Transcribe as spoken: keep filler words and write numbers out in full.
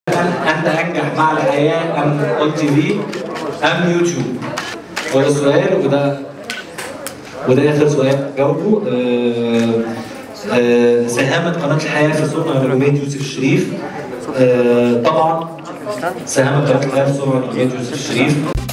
أنت أنجح مع الحياة أم أون تي في أم يوتيوب؟ هو ده السؤال، وده وده آخر سؤال جاوبه. آه آه ساهمت قناة الحياة في صنع نجومية يوسف الشريف. آه طبعا ساهمت قناة الحياة في صنع نجومية يوسف الشريف.